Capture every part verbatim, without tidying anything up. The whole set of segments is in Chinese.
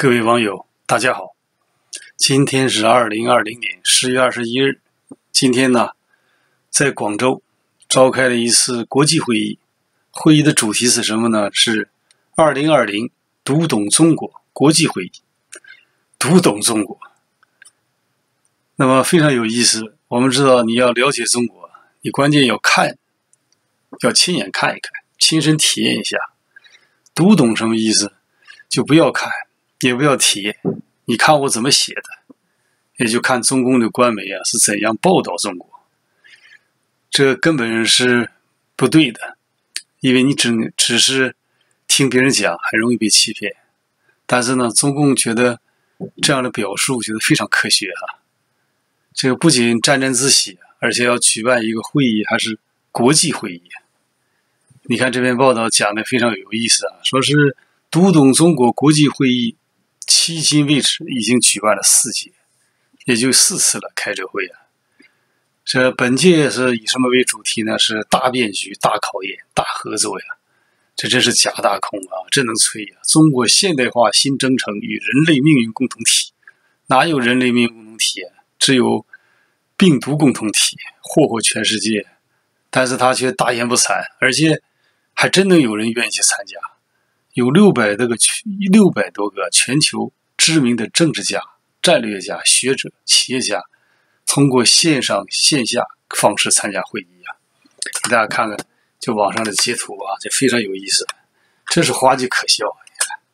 各位网友，大家好，今天是二零二零年十月二十一日。今天呢，在广州召开了一次国际会议，会议的主题是什么呢？是二零二零读懂中国国际会议。读懂中国，那么非常有意思。我们知道，你要了解中国，你关键要看，要亲眼看一看，亲身体验一下。读懂什么意思？就不要看，也不要体验，你看我怎么写的，也就看中共的官媒啊是怎样报道中国。这根本是不对的，因为你只只是听别人讲，很容易被欺骗。但是呢，中共觉得这样的表述觉得非常科学啊。这个不仅沾沾自喜，而且要举办一个会议，还是国际会议。你看这篇报道讲的非常有意思啊，说是读懂中国国际会议迄今为止已经举办了四届，也就四次了开这会啊。这本届是以什么为主题呢？是大变局、大考验、大合作呀。这真是假大空啊，真能吹呀！中国现代化新征程与人类命运共同体，哪有人类命运共同体啊？只有病毒共同体，祸祸全世界。但是他却大言不惭，而且还真能有人愿意去参加。有六百多个六百多个全球知名的政治家、战略家、学者、企业家，通过线上线下方式参加会议啊。给大家看看，就网上的截图啊，这非常有意思，真是滑稽可笑啊！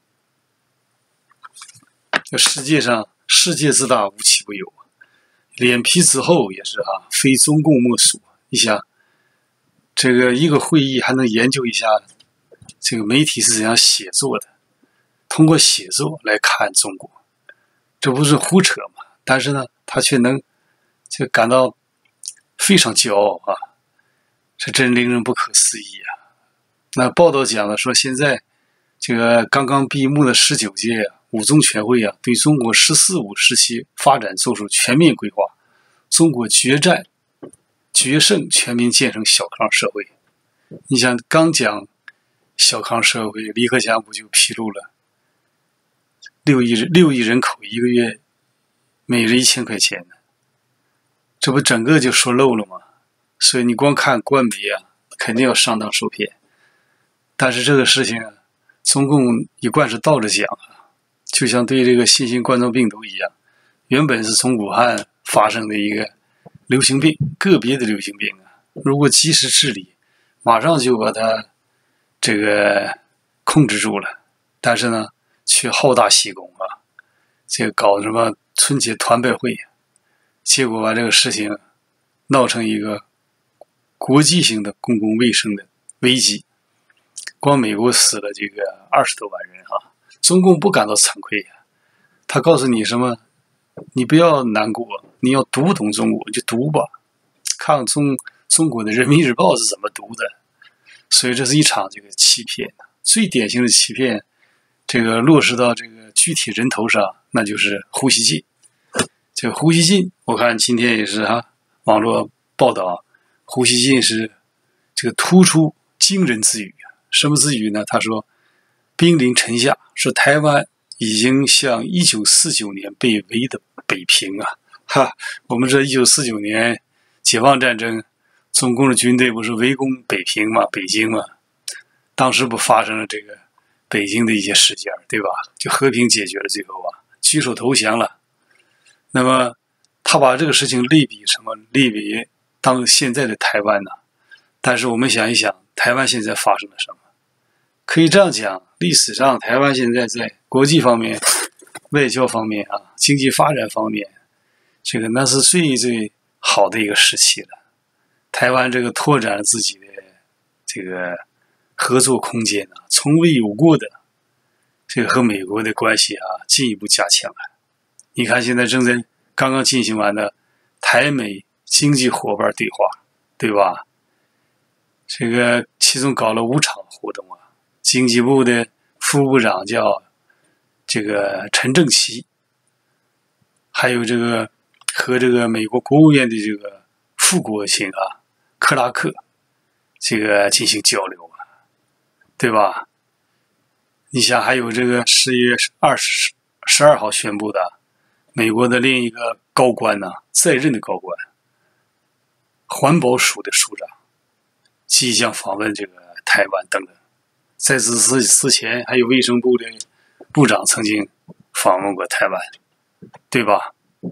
这世界上世界之大无奇不有，脸皮之厚也是啊，非中共莫属。你想，这个一个会议还能研究一下这个媒体是怎样写作的，通过写作来看中国，这不是胡扯吗？但是呢，他却能就感到非常骄傲啊，这真令人不可思议啊！那报道讲的说，现在这个刚刚闭幕的十九届五中全会啊，对中国“十四五”时期发展做出全面规划，中国决战决胜全民建成小康社会。你想，刚讲小康社会，李克强不就披露了六亿六亿人口一个月每人一千块钱呢？这不整个就说漏了吗？所以你光看官媒啊，肯定要上当受骗。但是这个事情啊，中共一贯是倒着讲啊，就像对这个新型冠状病毒一样，原本是从武汉发生的一个流行病，个别的流行病啊，如果及时治理，马上就把它这个控制住了。但是呢，却好大喜功啊，这个搞什么春节团拜会，结果把这个事情闹成一个国际性的公共卫生的危机。光美国死了这个二十多万人啊，中共不感到惭愧呀、啊？他告诉你什么？你不要难过，你要读懂中国，就读吧，看中中国的人民日报是怎么读的。所以这是一场这个欺骗，最典型的欺骗，这个落实到这个具体人头上，那就是胡锡进。这个胡锡进，我看今天也是哈、啊，网络报道，胡锡进是这个突出惊人之语。什么之语呢？他说，兵临城下，说台湾已经像一九四九年被围的北平啊！哈，我们这一九四九年解放战争，中共的军队不是围攻北平吗？北京吗？当时不发生了这个北京的一些事件，对吧？就和平解决了，最后啊，举手投降了。那么他把这个事情类比什么？类比当现在的台湾呢？但是我们想一想，台湾现在发生了什么？可以这样讲，历史上台湾现在在国际方面、外交方面啊、经济发展方面，这个那是最最好的一个时期了。台湾这个拓展了自己的这个合作空间啊，从未有过的这个和美国的关系啊进一步加强了。你看现在正在刚刚进行完的台美经济伙伴对话，对吧？这个其中搞了五场活动啊，经济部的副部长叫这个陈正奇，还有这个和这个美国国务院的这个副国务卿啊克拉克这个进行交流啊，对吧？你想还有这个十月二十十二号宣布的，美国的另一个高官呢，在任的高官，环保署的署长，即将访问这个台湾等等。在此之之前，还有卫生部的部长曾经访问过台湾，对吧？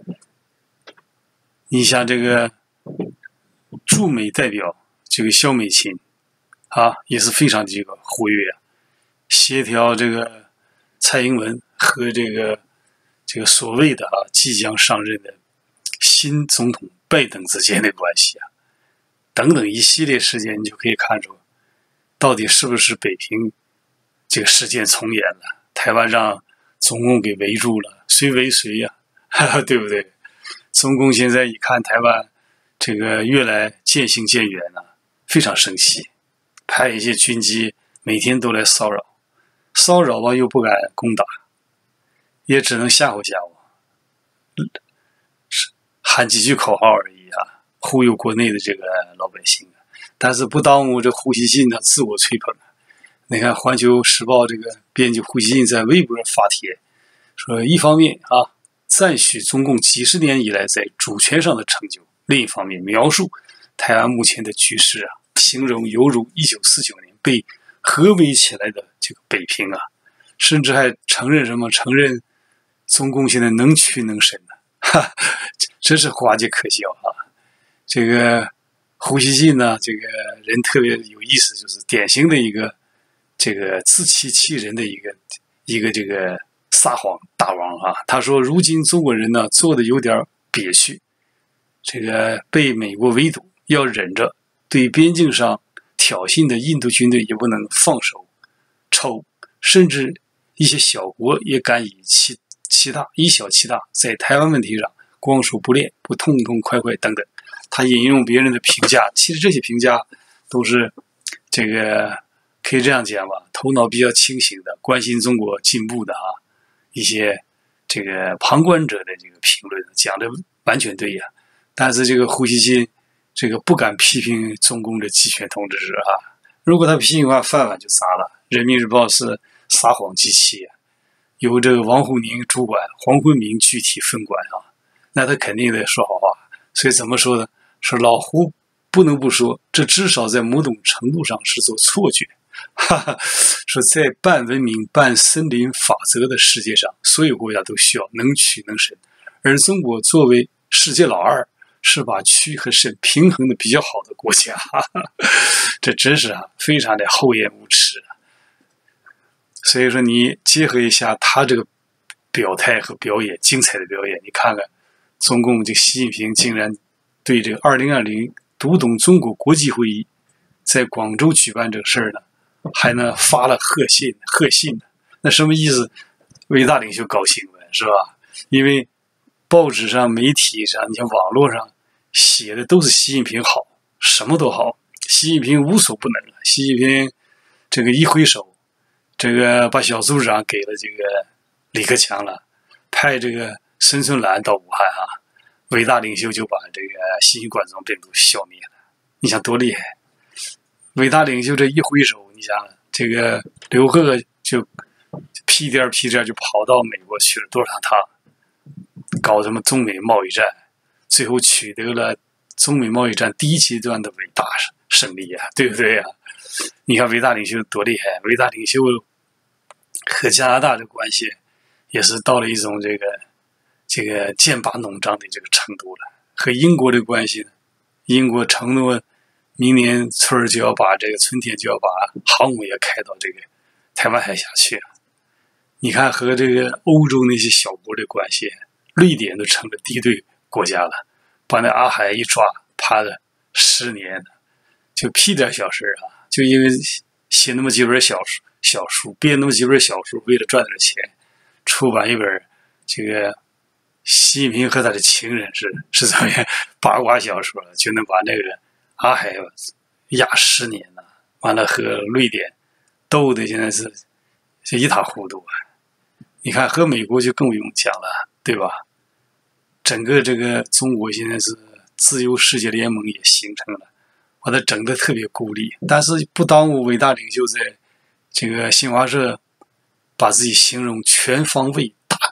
你像这个驻美代表这个肖美琴啊，也是非常这个活跃啊，协调这个蔡英文和这个这个所谓的啊即将上任的新总统拜登之间的关系啊，等等一系列事件，你就可以看出，到底是不是北平这个事件重演了？台湾让中共给围住了，谁围谁呀、啊？对不对？中共现在一看台湾这个越来渐行渐远了、啊，非常生气，派一些军机每天都来骚扰，骚扰吧又不敢攻打，也只能吓唬吓唬，喊几句口号而已啊，忽悠国内的这个老百姓啊。但是不耽误这胡锡进的自我吹捧。你看《环球时报》这个编辑胡锡进在微博发帖说，一方面啊赞许中共几十年以来在主权上的成就，另一方面描述台湾目前的局势啊，形容犹如一九四九年被合围起来的这个北平啊，甚至还承认什么？承认中共现在能屈能伸呢、啊，哈，真是滑稽可笑啊！这个胡锡进呢，这个人特别有意思，就是典型的一个这个自欺欺人的一个一个这个撒谎大王啊。他说，如今中国人呢做的有点憋屈，这个被美国围堵，要忍着对边境上挑衅的印度军队也不能放手抽，甚至一些小国也敢以其其大以小欺大，在台湾问题上光说不练，不痛痛快快等等。他引用别人的评价，其实这些评价都是这个可以这样讲吧，头脑比较清醒的，关心中国进步的啊一些这个旁观者的这个评论，讲的完全对呀。但是这个胡锡进这个不敢批评中共的集权统治者啊，如果他批评的话，饭碗就砸了。人民日报是撒谎机器啊，由这个王沪宁主管，黄坤明具体分管啊，那他肯定得说好话。所以怎么说呢？说老胡不能不说，这至少在某种程度上是做错觉。哈哈，说在半文明、半森林法则的世界上，所有国家都需要能屈能伸，而中国作为世界老二，是把屈和伸平衡的比较好的国家。哈哈，这真是啊，非常的厚颜无耻啊！所以说，你结合一下他这个表态和表演，精彩的表演，你看看中共这习近平竟然对这个二零二零读懂中国国际会议在广州举办这个事儿呢，还呢发了贺信，贺信那什么意思？伟大领袖高兴呗，是吧？因为报纸上、媒体上，你像网络上写的都是习近平好，什么都好，习近平无所不能了。习近平这个一挥手，这个把小组长给了这个李克强了，派这个孙春兰到武汉啊，伟大领袖就把这个新冠状病毒消灭了。你想多厉害？伟大领袖这一挥手，你想这个刘鹤就屁颠屁颠就跑到美国去了，多少趟搞什么中美贸易战，最后取得了中美贸易战第一阶段的伟大胜利啊，对不对啊？你看伟大领袖多厉害！伟大领袖和加拿大的关系也是到了一种这个这个剑拔弩张的这个程度了。和英国的关系呢，英国承诺明年春就要把这个春天就要把航母也开到这个台湾海峡去了。你看和这个欧洲那些小国的关系，瑞典都成了敌对国家了，把那阿海一抓，趴了十年，就屁点小事啊！就因为写那么几本小书，小书编那么几本小书，为了赚点钱，出版一本这个习近平和他的情人是是怎么样八卦小说了，就能把那个阿海压十年了，完了和瑞典斗的现在是是一塌糊涂啊！你看和美国就更不用讲了，对吧？整个这个中国现在是自由世界联盟也形成了，把它整得特别孤立，但是不耽误伟大领袖在这个新华社把自己形容全方位大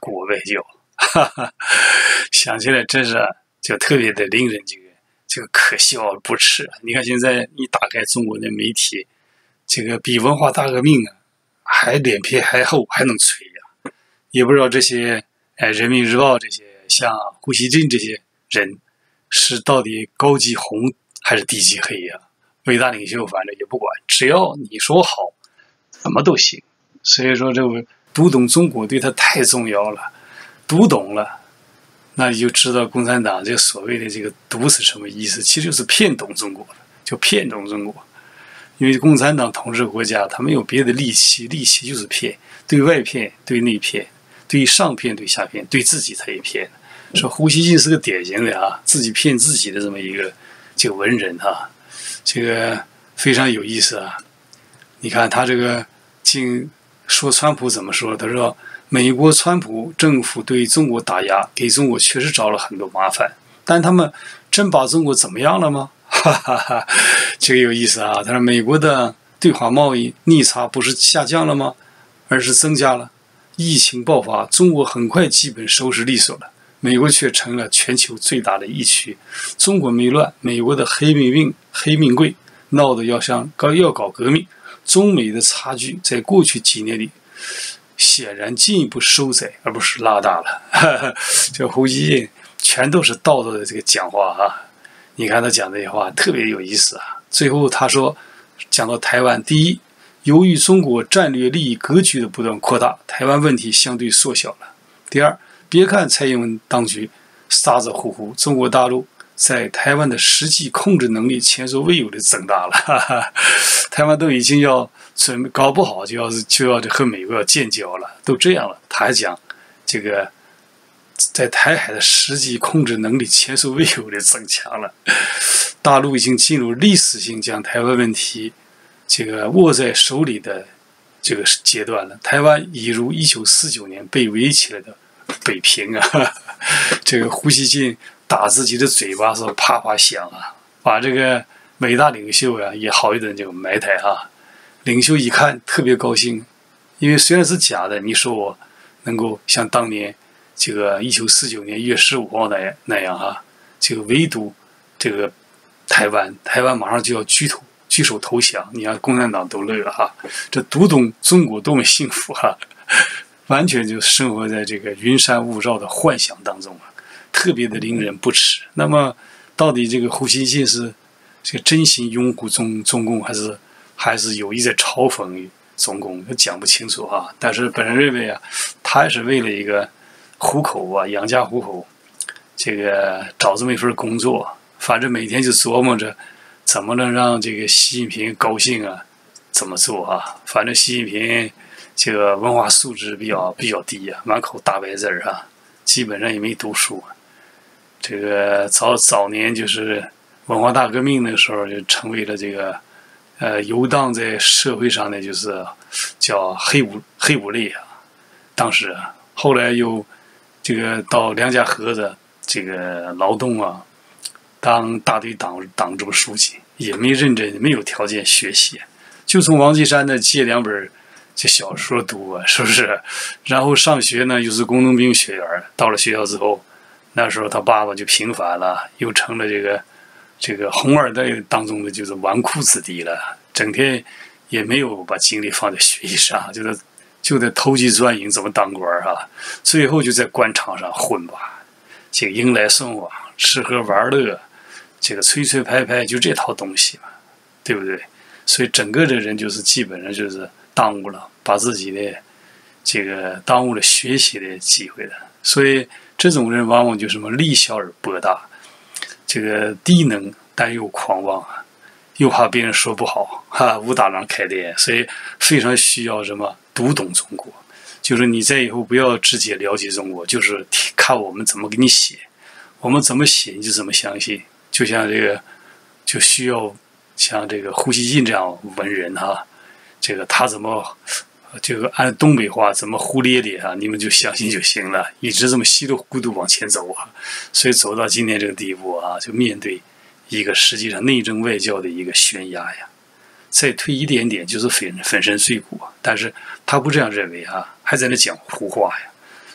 国外交，哈哈，想起来真是就特别的令人这个这个可笑而不耻。你看现在你打开中国的媒体，这个比文化大革命啊还脸皮还厚，还能吹呀、啊！也不知道这些哎人民日报这些像胡锡进这些人是到底高级红还是低级黑呀、啊？伟大领袖反正也不管，只要你说好，怎么都行。所以说这个读懂中国对他太重要了，读懂了，那你就知道共产党这所谓的这个读是什么意思，其实就是骗懂中国了，就骗懂中国。因为共产党统治国家，他没有别的利器，利器就是骗，对外骗，对内骗，对上骗，对下骗，对自己他也骗。说胡锡进是个典型的啊，自己骗自己的这么一个这个文人啊，这个非常有意思啊。你看他这个竟说川普怎么说？他说美国川普政府对中国打压，给中国确实找了很多麻烦，但他们真把中国怎么样了吗？哈哈哈，这个有意思啊！他说美国的对华贸易逆差不是下降了吗？而是增加了。疫情爆发，中国很快基本收拾利索了，美国却成了全球最大的疫区。中国没乱，美国的黑命病、黑命贵闹得要像要搞革命。中美的差距在过去几年里显然进一步收窄，而不是拉大了。这胡锡进全都是道道的这个讲话啊！你看他讲这些话特别有意思啊。最后他说，讲到台湾，第一，由于中国战略利益格局的不断扩大，台湾问题相对缩小了。第二，别看蔡英文当局沙子呼呼，中国大陆在台湾的实际控制能力前所未有的增大了，哈哈，台湾都已经要准备，搞不好就要就要和美国要建交了，都这样了，他还讲这个在台海的实际控制能力前所未有的增强了，大陆已经进入历史性将台湾问题这个握在手里的这个阶段了，台湾已如一九四九年被围起来的北平啊，这个胡锡进打自己的嘴巴是啪啪响啊，把这个伟大领袖呀、啊、也好一顿这个埋汰啊。领袖一看特别高兴，因为虽然是假的，你说我能够像当年这个一九四九年一月十五号那样那样啊，这个围堵这个台湾，台湾马上就要举头举手投降，你看共产党都乐了哈，这读懂中国多么幸福哈、啊，完全就生活在这个云山雾罩的幻想当中啊。特别的令人不齿。那么，到底这个胡锡进是这个真心拥护中中共，还是还是有意在嘲讽中共？讲不清楚啊。但是本人认为啊，他是为了一个糊口啊，养家糊口，这个找这么一份工作，反正每天就琢磨着怎么能让这个习近平高兴啊，怎么做啊？反正习近平这个文化素质比较比较低啊，满口大白字儿啊，基本上也没读书啊。这个早早年就是文化大革命的时候，就成为了这个呃游荡在社会上的就是叫黑五黑五类啊。当时啊，后来又这个到梁家河子这个劳动啊，当大队党党支部书记，也没认真，没有条件学习，就从王岐山那借两本这小说读啊，是不是？然后上学呢，又是工农兵学员，到了学校之后。那时候他爸爸就平反了，又成了这个这个红二代当中的就是纨绔子弟了，整天也没有把精力放在学习上，就在就在投机钻营怎么当官啊，最后就在官场上混吧，这个迎来送往，吃喝玩乐，这个吹吹拍拍，就这套东西嘛，对不对？所以整个的人就是基本上就是耽误了，把自己的这个耽误了学习的机会了，所以。这种人往往就什么力小而博大，这个低能但又狂妄啊，又怕别人说不好哈，武大郎开店，所以非常需要什么读懂中国，就是你在以后不要直接了解中国，就是看我们怎么给你写，我们怎么写你就怎么相信，就像这个就需要像这个胡锡进这样文人哈，这个他怎么。这个按东北话怎么胡咧咧啊，你们就相信就行了，一直这么稀里糊涂往前走啊，所以走到今天这个地步啊，就面对一个实际上内政外交的一个悬崖呀，再退一点点就是粉粉身碎骨啊，但是他不这样认为啊，还在那讲胡话呀，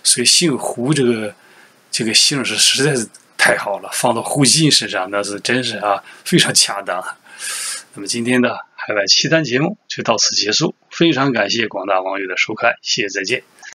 所以姓胡这个这个姓是实在是太好了，放到胡锦身上那是真是啊非常恰当。那么今天的海外奇谈节目就到此结束，非常感谢广大网友的收看，谢谢再见。